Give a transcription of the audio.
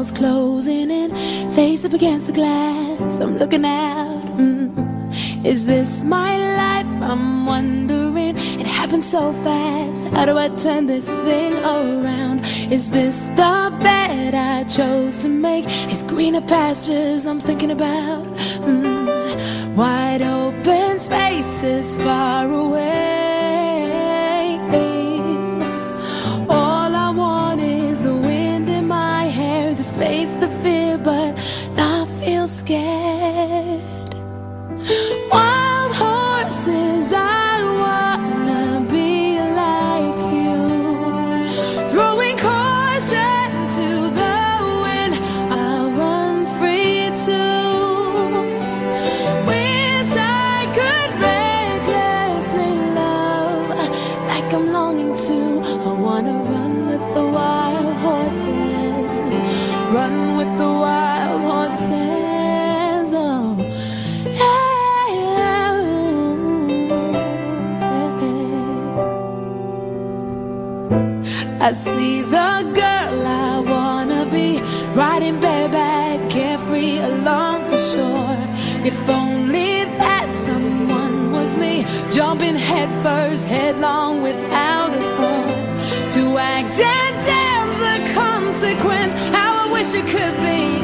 walls closing in, face up against the glass. I'm looking out. Is this my life? I'm wondering. It happened so fast. How do I turn this thing around? Is this the bed I chose to make? Is greener pastures I'm thinking about? Wide open spaces far away. All I want is the wind in my hair to face the fear, but not feel scared. Wild horses, I wanna be like you, throwing caution to the wind. I'll run free too. Wish I could recklessly love like I'm longing to. I wanna run with the wild horses, run with the wild horses. Oh, I see the girl I wanna be, riding bareback, carefree along the shore. If only that someone was me, jumping headfirst, headlong without a thought, to act and damn the consequence. How I wish it could be